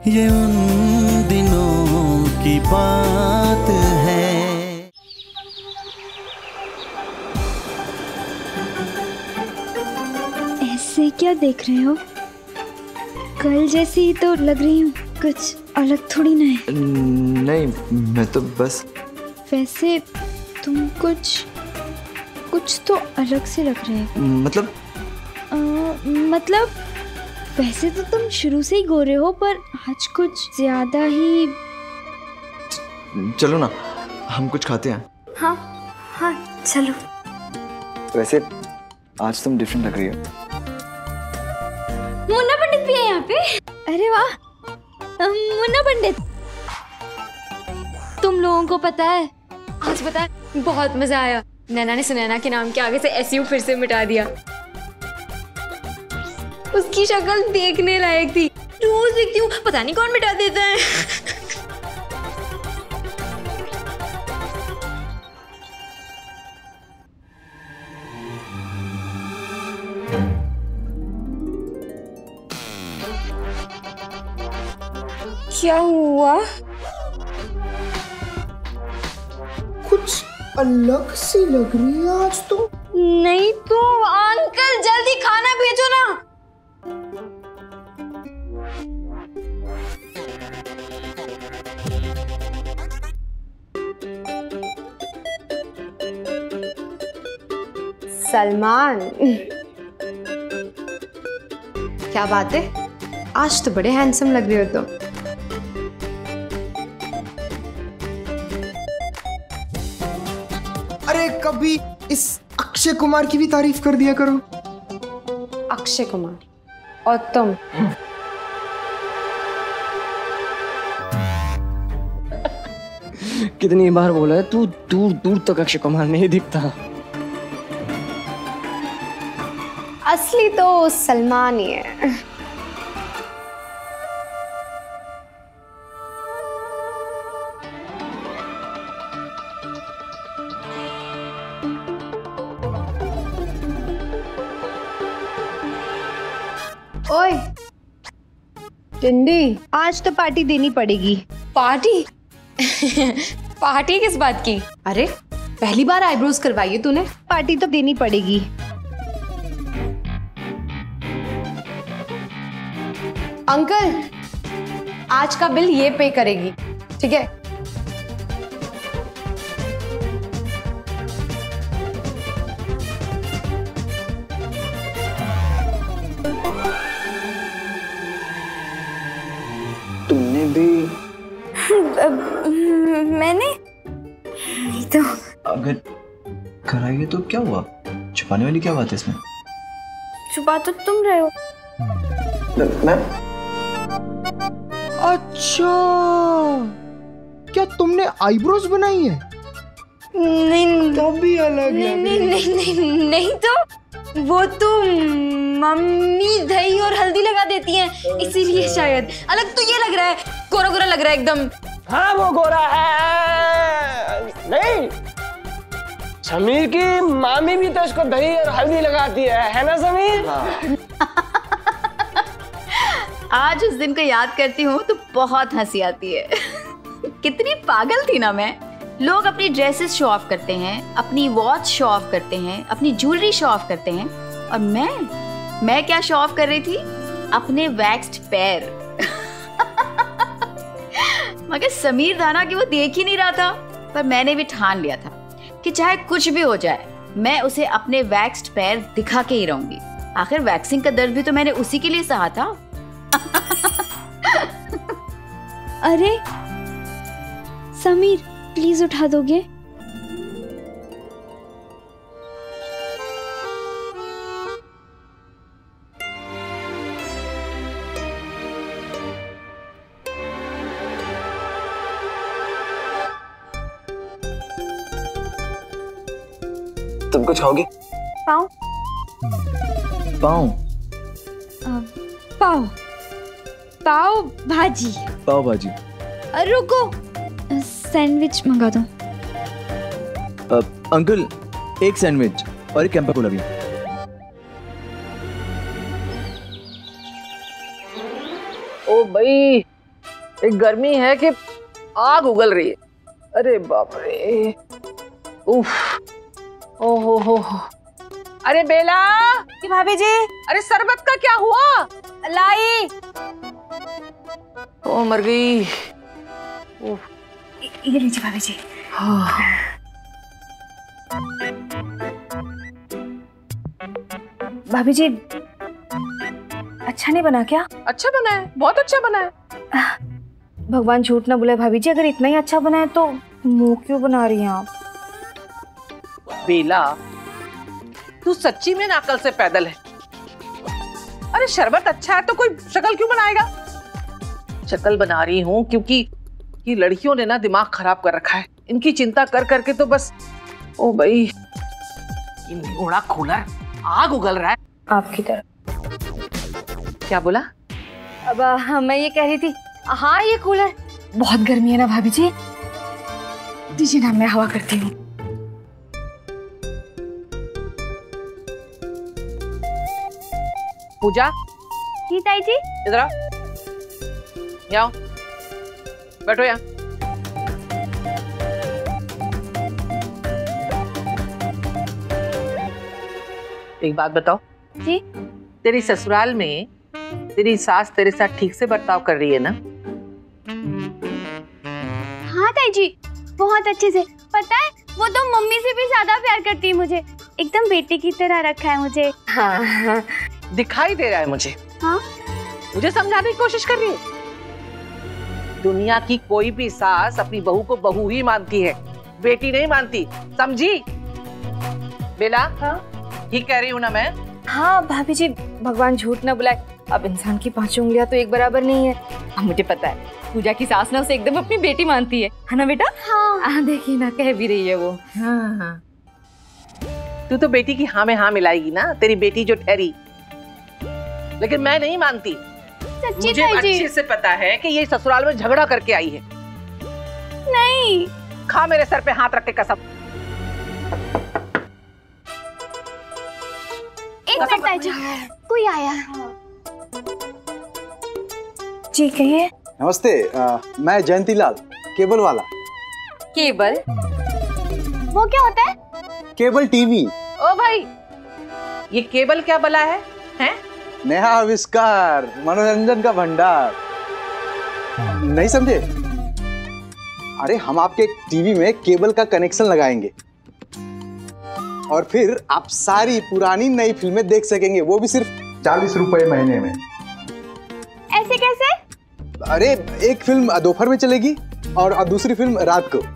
ये उन दिनों की बात है। ऐसे क्या देख रहे हो? कल जैसी ही तो लग रही हूँ, कुछ अलग थोड़ी ना है। नहीं, मैं तो बस। वैसे तुम कुछ तो अलग से लग रहे हो। मतलब वैसे तो तुम शुरू से ही गोरे हो, पर आज कुछ ज्यादा ही। चलो ना, हम कुछ खाते हैं। हाँ हाँ चलो। वैसे आज तुम डिफरेंट लग रही हो। मुन्ना पंडित भी है यहाँ पे। अरे वाह, मुन्ना पंडित। तुम लोगों को पता है, आज पता है बहुत मजा आया। नैना ने सुनैना के नाम के आगे से एसयू फिर से मिटा दिया। उसकी शक्ल देखने लायक थी। रोज देखती हूँ, पता नहीं कौन मिटा देता है। क्या हुआ? कुछ अलग सी लग रही है आज तो। नहीं तो अंकल जल्दी खाना भेजो ना। सलमान, क्या बात है, आज तो बड़े हैंडसम लग रहे हो तुम। अरे कभी इस अक्षय कुमार की भी तारीफ कर दिया करो। अक्षय कुमार और तुम। कितनी बार बोला है, तू दूर दूर तक अक्षय कुमार नहीं दिखता। असली तो सलमान ही है। ओए टिंडी, आज तो पार्टी देनी पड़ेगी। पार्टी? पार्टी किस बात की? अरे पहली बार आईब्रोज करवाई है तूने। पार्टी तो देनी पड़ेगी। अंकल, आज का बिल ये पे करेगी, ठीक है? तुमने भी? मैंने नहीं तो। अगर कराइए तो क्या हुआ? छुपाने वाली क्या बात है इसमें? छुपा तो तुम रहे हो। मैं? अच्छा, क्या तुमने आईब्रोज बनाई है? नहीं तभी अलग नहीं लग नहीं रही है। नहीं नहीं नहीं तो वो तो मम्मी दही और हल्दी लगा देती हैं, इसीलिए शायद। अलग तो ये लग रहा है, गोरा गोरा लग रहा है एकदम। हाँ वो गोरा है। नहीं, समीर की मामी भी तो इसको दही और हल्दी लगाती है ना समीर? आज उस दिन को याद करती हूँ तो बहुत हंसी आती है। कितनी पागल थी ना मैं। लोग अपनी ड्रेसेस शो ऑफ करते हैं, अपनी वॉच शो ऑफ करते हैं, अपनी ज्वेलरी शो ऑफ करते हैं, और मैं क्या शो ऑफ कर रही थी? अपने वैक्स्ड पैर। मगर समीर था ना कि वो देख ही नहीं रहा था, पर मैंने भी ठान लिया था कि चाहे कुछ भी हो जाए मैं उसे अपने वैक्स्ड पैर दिखा के ही रहूंगी। आखिर वैक्सिंग का दर्द भी तो मैंने उसी के लिए सहा था। अरे समीर, प्लीज उठा दोगे? तुम कुछ खाओगे? पाव? पाव? पाव पाव भाजी। पाव भाजी? रुको, सैंडविच मंगा दो। अंकल, एक सैंडविच और एक कैंपा कोला भी। ओ भाई, एक गर्मी है कि आग उगल रही है। अरे बाप रे, उफ, ओहो हो। अरे बेला कि भाभी जी, अरे शरबत का क्या हुआ? लाई। ओ मर गई। ये लीजिए भाभी जी। भाभी जी, अच्छा नहीं बना क्या? अच्छा बना है, बहुत अच्छा बना है। भगवान झूठ ना बोले भाभी जी, अगर इतना ही अच्छा बना है तो मुंह क्यों बना रही हैं आप? बेला, तू सच्ची में नाकल से पैदल है। अरे शरबत अच्छा है तो कोई शक्ल क्यों बनाएगा? शक्ल बना रही हूँ क्योंकि ये लड़कियों ने ना दिमाग खराब कर रखा है। इनकी चिंता कर करके तो बस, ओ भाई, ये घोड़ा कूलर आग उगल रहा है आपकी तरह। क्या बोला? अब मैं ये कह रही थी, हाँ ये कूलर, बहुत गर्मी है ना भाभी जी, दीजिए ना, मैं हवा करती हूँ। पूजा, जी ताई जी। इधर आओ, यहाँ आओ, बैठो यहाँ। एक बात बताओ जी। तेरी ससुराल में तेरी सास तेरे साथ ठीक से बर्ताव कर रही है ना? हाँ ताई जी, बहुत अच्छे से। पता है, वो तो मम्मी से भी ज्यादा प्यार करती है मुझे, एकदम बेटी की तरह रखा है मुझे। हाँ, दिखाई दे रहा है मुझे। हाँ? मुझे समझाने की कोशिश कर रही है। दुनिया की कोई भी सास अपनी बहू को बहू ही मानती है, बेटी नहीं मानती, समझी? बेला, हाँ? ठीक कह रही हूँ ना मैं? हाँ भाभी जी, भगवान झूठ ना बुलाए, अब इंसान की 5 उंगलियां तो एक बराबर नहीं है। अब मुझे पता है, पूजा की सास ना उसे एकदम अपनी बेटी मानती है ना बेटा? हाँ। देखिए ना, कह भी रही है वो। हाँ हाँ, तू तो बेटी की हाँ में हाँ मिलाएगी ना, तेरी बेटी जो ठहरी। लेकिन मैं नहीं मानती। मुझे अच्छे से पता है कि ये ससुराल में झगड़ा करके आई है। नहीं। खा मेरे सर पे हाथ रख के कसम। एक मिनट ताई जी, कोई आया। जी कहिए। नमस्ते, मैं जयंती लाल, केबल वाला। केबल? वो क्या होता है? Cable TV. ओ भाई, ये केबल क्या बला है? हैं? नया आविष्कार, मनोरंजन का भंडार। नहीं समझे? अरे हम आपके टीवी में केबल का कनेक्शन लगाएंगे और फिर आप सारी पुरानी नई फिल्में देख सकेंगे, वो भी सिर्फ 40 रुपए महीने में। ऐसे कैसे? अरे एक फिल्म दोपहर में चलेगी और दूसरी फिल्म रात को।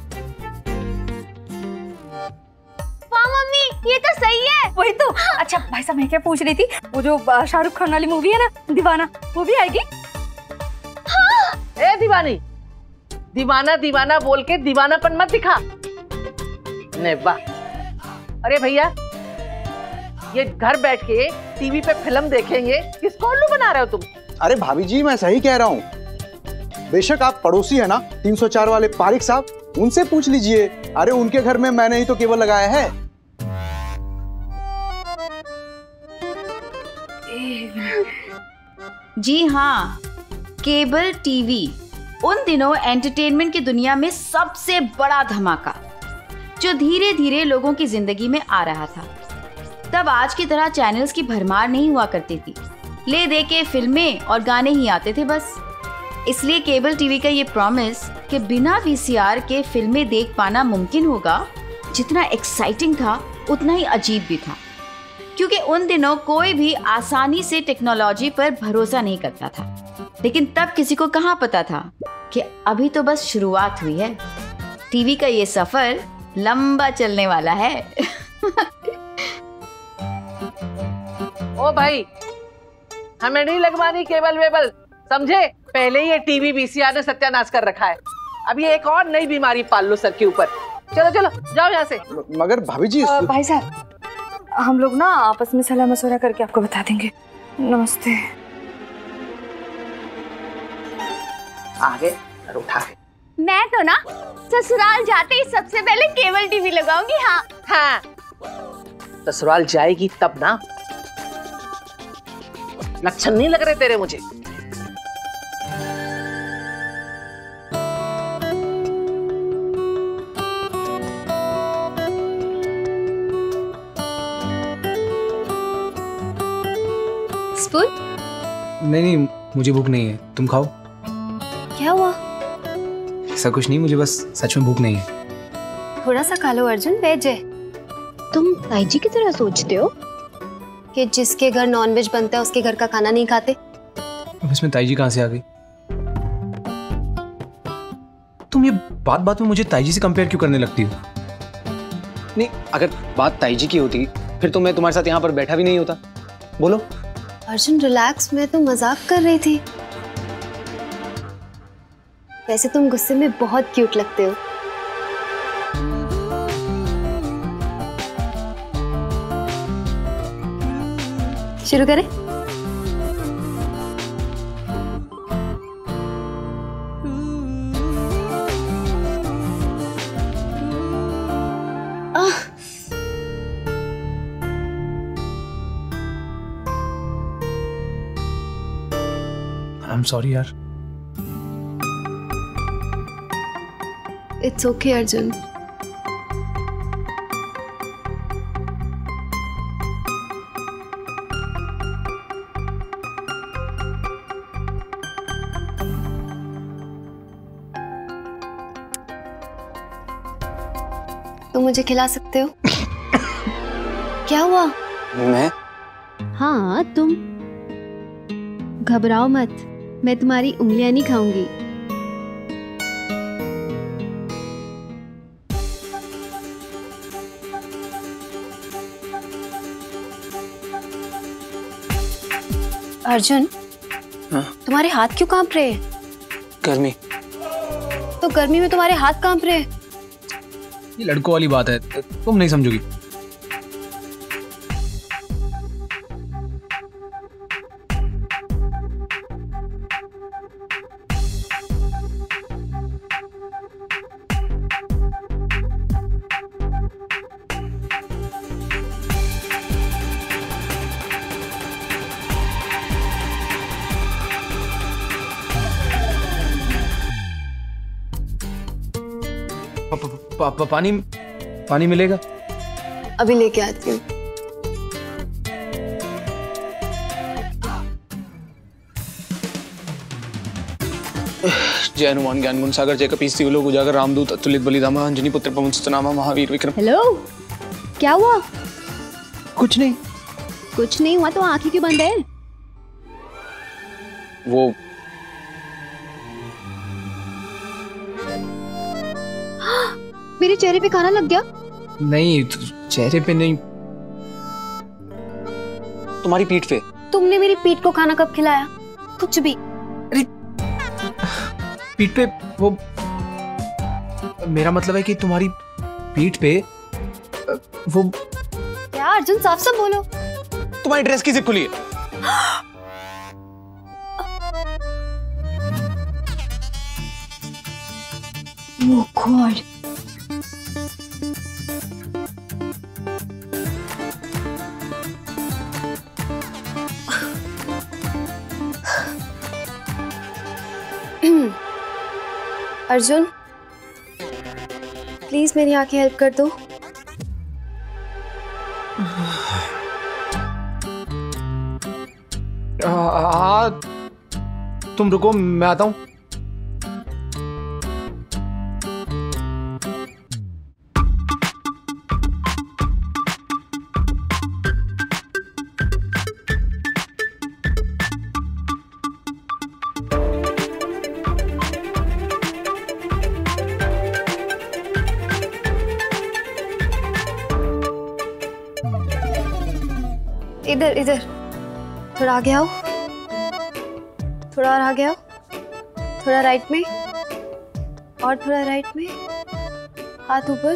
वाह मम्मी, ये तो सही है। वही तो। अच्छा भाई साहब, मैं क्या पूछ रही थी, वो जो शाहरुख खान वाली मूवी है ना, दीवाना, वो भी आएगी? हाँ। ए दीवानी, दीवाना दीवाना बोल के दीवानापन मत दिखा। नहीं वाह। अरे भैया, ये घर बैठ के टीवी पे फिल्म देखेंगे, किसको उल्लू बना रहे हो तुम? अरे भाभी जी, मैं सही कह रहा हूँ। बेशक आप पड़ोसी है ना, 304 वाले पारिक साहब, उनसे पूछ लीजिए। अरे उनके घर में मैंने ही तो केबल लगाया है। जी हाँ, केबल टीवी उन दिनों एंटरटेनमेंट की दुनिया में सबसे बड़ा धमाका जो धीरे धीरे लोगों की जिंदगी में आ रहा था। तब आज की तरह चैनल्स की भरमार नहीं हुआ करती थी, ले दे के फिल्में और गाने ही आते थे बस। इसलिए केबल टीवी का ये प्रॉमिस कि बिना वीसीआर के फिल्में देख पाना मुमकिन होगा, जितना एक्साइटिंग था उतना ही अजीब भी था, क्योंकि उन दिनों कोई भी आसानी से टेक्नोलॉजी पर भरोसा नहीं करता था। लेकिन तब किसी को कहाँ पता था कि अभी तो बस शुरुआत हुई है, टीवी का ये सफर लंबा चलने वाला है। ओ भाई, हमें नहीं लगवानी केबल वेबल, समझे? पहले ये टीवी वीसीआर ने सत्यानाश कर रखा है, अब ये एक और नई बीमारी पाल लो सर के ऊपर। चलो चलो जाओ यहाँ से। मगर भाभी जी, भाई साहब, हम लोग ना आपस में सलाह मशवरा करके आपको बता देंगे। नमस्ते। आगे उठा के। मैं तो ना ससुराल जाते ही सबसे पहले केबल टीवी लगाऊंगी। हाँ हाँ, ससुराल जाएगी तब ना। लक्षण नहीं लग रहे तेरे मुझे। स्पून? नहीं, मुझे भूख नहीं है, तुम खाओ। क्या हुआ? ऐसा कुछ नहीं, मुझे बस सच में भूख नहीं है। थोड़ा सा खा लो अर्जुन, वेज है। तुम ताई जी की तरह सोचते हो कि जिसके घर नॉनवेज बनता है उसके घर का खाना नहीं खाते। अब इसमें ताई जी कहाँ से आ गई? तुम ये बात बात में मुझे ताई जी से कंपेयर क्यों करने लगती हो? नहीं, अगर बात ताई जी की होती फिर तो मैं तुम्हारे साथ यहाँ पर बैठा भी नहीं होता। बोलो। अर्जुन रिलैक्स, मैं तो मजाक कर रही थी। वैसे तुम गुस्से में बहुत क्यूट लगते हो। शुरू करें? I'm sorry यार। It's okay Arjun. तुम मुझे खिला सकते हो? क्या हुआ? मैं? हाँ तुम। घबराओ मत, मैं तुम्हारी उंगलियां नहीं खाऊंगी। अर्जुन, हाँ? तुम्हारे हाथ क्यों कांप रहे हैं? गर्मी। तो गर्मी में तुम्हारे हाथ कांप रहे हैं? ये लड़कों वाली बात है, तुम नहीं समझोगी। पानी मिलेगा? अभी लेके आती हूँ। जय हनुमान ज्ञान गुण सागर, जय कपीस तिलोक उजागर, रामदूत अतुलित बलिधामा, अंजनी पुत्र पवन सुतनामा, महावीर विक्रम। हेलो, क्या हुआ? कुछ नहीं। कुछ नहीं हुआ तो आंखें क्यों बंद है? वो मेरे चेहरे पे खाना लग गया? नहीं, चेहरे पे नहीं, तुम्हारी पीठ पे। तुमने मेरी पीठ को खाना कब खिलाया? कुछ भी। अरे पीठ पे वो, मेरा मतलब है कि तुम्हारी पीठ पे वो। क्या अर्जुन, साफ साफ बोलो। तुम्हारी ड्रेस की जिप खुली है। Oh God. अर्जुन, प्लीज मेरी आंखें हेल्प कर दो। तुम रुको, मैं आता हूं। इधर इधर, थोड़ा आगे आओ, थोड़ा और आगे आओ, थोड़ा राइट में और थोड़ा राइट में, हाथ ऊपर।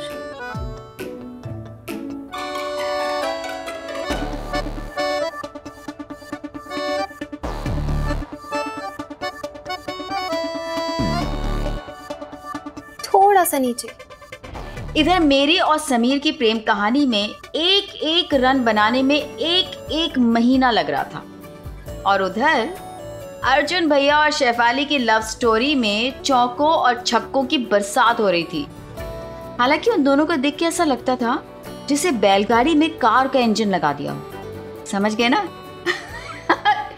थोड़ा सा नीचे। इधर मेरी और समीर की प्रेम कहानी में एक एक रन बनाने में एक एक महीना लग रहा था, और उधर अर्जुन भैया और शेफाली की लव स्टोरी में चौकों और छक्कों की बरसात हो रही थी। हालांकि उन दोनों को देख के ऐसा लगता था जैसे बैलगाड़ी में कार का इंजन लगा दिया हो। समझ गए ना?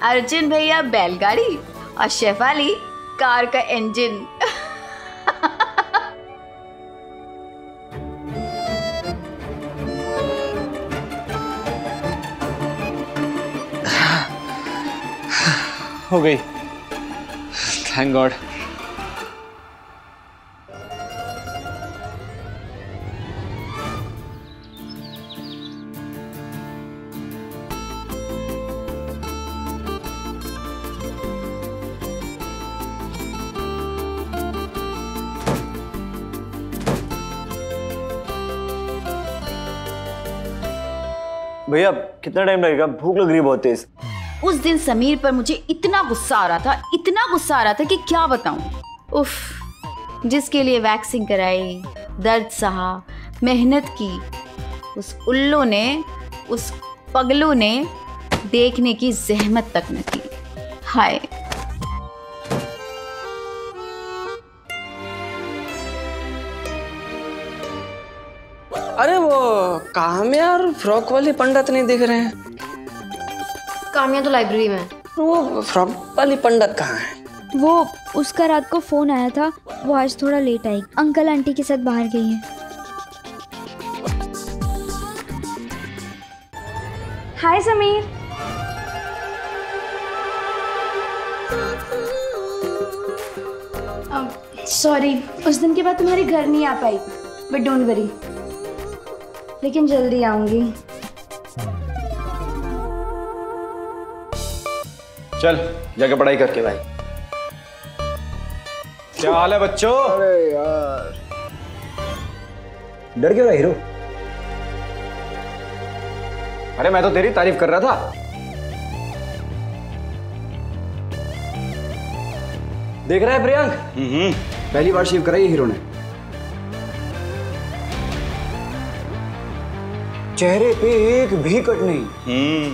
अर्जुन भैया बैलगाड़ी और शेफाली कार का इंजन। हो गई, थैंक गॉड। भैया कितना टाइम लगेगा? भूख लग रही है बहुत तेज। उस दिन समीर पर मुझे इतना गुस्सा आ रहा था, इतना गुस्सा आ रहा था कि क्या बताऊं। उफ, जिसके लिए वैक्सिंग कराई, दर्द सहा, मेहनत की, उस उल्लू ने, उस पगलू ने देखने की जहमत तक न की। हाय। अरे वो काम्या और फ्रॉक वाली पंडित नहीं दिख रहे हैं। काम्या तो लाइब्रेरी में है। वो फ्रॉक वाली पंडित कहाँ है? वो उसका रात को फोन आया था, वो आज थोड़ा लेट आई, अंकल आंटी के साथ बाहर गई है। हाय समीर। सॉरी, उस दिन के बाद तुम्हारे घर नहीं आ पाई, बट डोंट वरी, लेकिन जल्दी आऊंगी। चल जाके पढ़ाई करके भाई। क्या हाल है बच्चों? अरे यार, डर क्यों रहा हीरो? अरे मैं तो तेरी तारीफ कर रहा था। देख रहा है प्रियंक? पहली बार शेव कराई हीरो ने। चेहरे पे एक भी कट नहीं।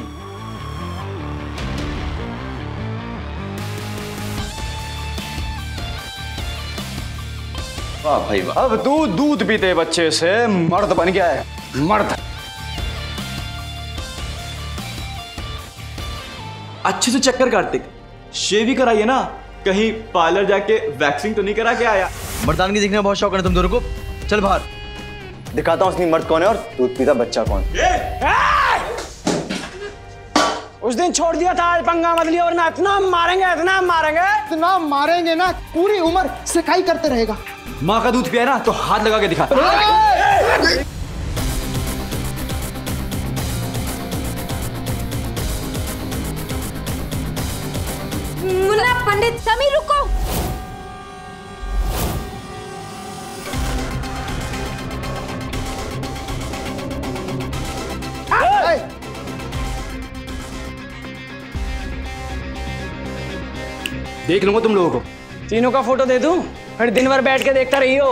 वाह भाई वाह। अब तू दूध पीते बच्चे से मर्द बन गया है, मर्द। अच्छे से चक्कर कार्तिक, शेव ही कराइए ना, कहीं पार्लर जाके वैक्सिंग तो नहीं करा के आया? मर्दानगी दिखने में बहुत शौक है तुम दोनों को। चल बाहर दिखाता हूँ असली मर्द कौन है और दूध पीता बच्चा कौन। उस दिन छोड़ दिया था, आज पंगा मत लिया वरना इतना मारेंगे, इतना मारेंगे, इतना मारेंगे ना पूरी उम्र सिकाई करते रहेगा। माँ का दूध पिया ना तो हाथ लगा के दिखा। मुन्ना, पंडित, समीर रुको। देख लूंगा तुम लोगों को। तीनों का फोटो दे दूं, फिर दिन भर बैठ के देखता रही हो।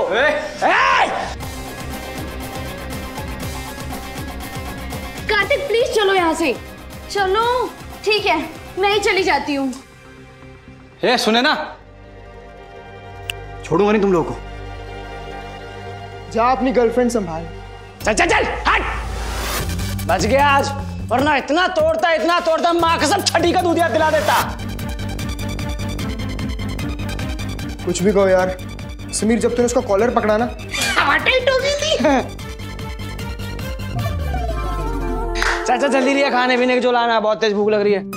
कार्तिक प्लीज चलो यहाँ से। चलो ठीक है, मैं ही चली जाती हूँ। सुने ना, छोड़ूंगा नहीं तुम लोगों को। जा अपनी गर्लफ्रेंड संभाल। चल चल चल हट। बच गया आज, वरना इतना तोड़ता माँ का सब छठी का दूध याद दिला देता। कुछ भी कहो यार, समीर जब तूने उसका कॉलर पकड़ा ना, टाइट हो गई थी। चाचा जल्दी लिया, खाने पीने के जो लाना है, बहुत तेज भूख लग रही है।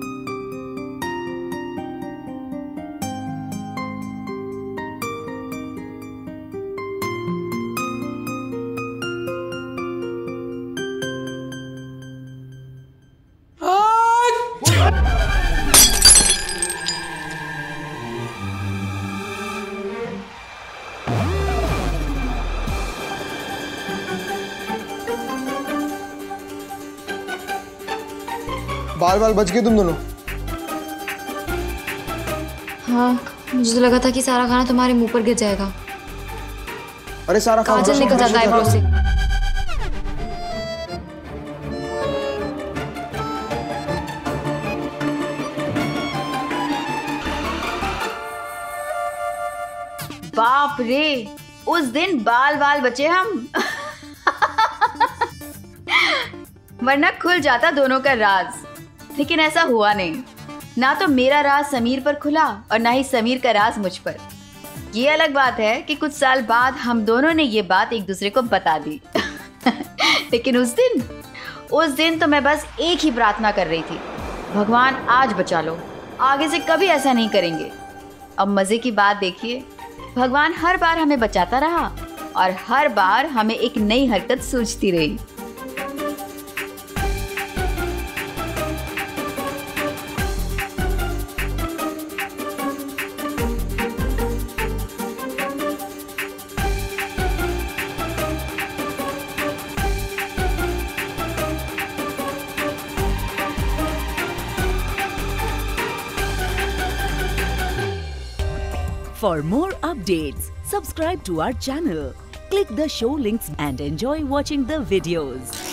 बाल बाल बच गए तुम दोनों। हाँ, मुझे तो लगा था कि सारा खाना तुम्हारे मुंह पर गिर जाएगा। अरे सारा काजल निकल जाता है ब्रो से। बाप रे, उस दिन बाल बाल बचे हम। वरना खुल जाता दोनों का राज, लेकिन ऐसा हुआ नहीं। ना तो मेरा राज समीर पर खुला और ना ही समीर का राज मुझ पर। ये अलग बात है कि कुछ साल बाद हम दोनों ने ये बात एक दूसरे को बता दी। लेकिन उस दिन तो मैं बस एक ही प्रार्थना कर रही थी, भगवान आज बचा लो, आगे से कभी ऐसा नहीं करेंगे। अब मजे की बात देखिए, भगवान हर बार हमें बचाता रहा और हर बार हमें एक नई हरकत सूझती रही। For more updates, subscribe to our channel, click the show links and enjoy watching the videos.